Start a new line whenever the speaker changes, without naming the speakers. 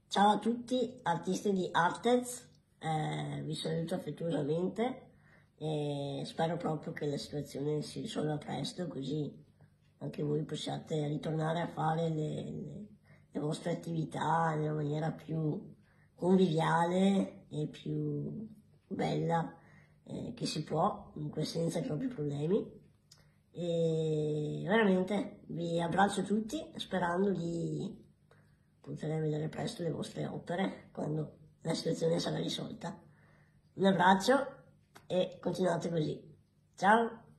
Ciao a tutti, artisti di Artez, vi saluto affettuosamente e spero proprio che la situazione si risolva presto, così anche voi possiate ritornare a fare le vostre attività in una maniera più conviviale e più bella che si può, comunque senza troppi problemi. E veramente vi abbraccio tutti sperando di poter vedere presto le vostre opere quando la situazione sarà risolta. Un abbraccio e continuate così. Ciao!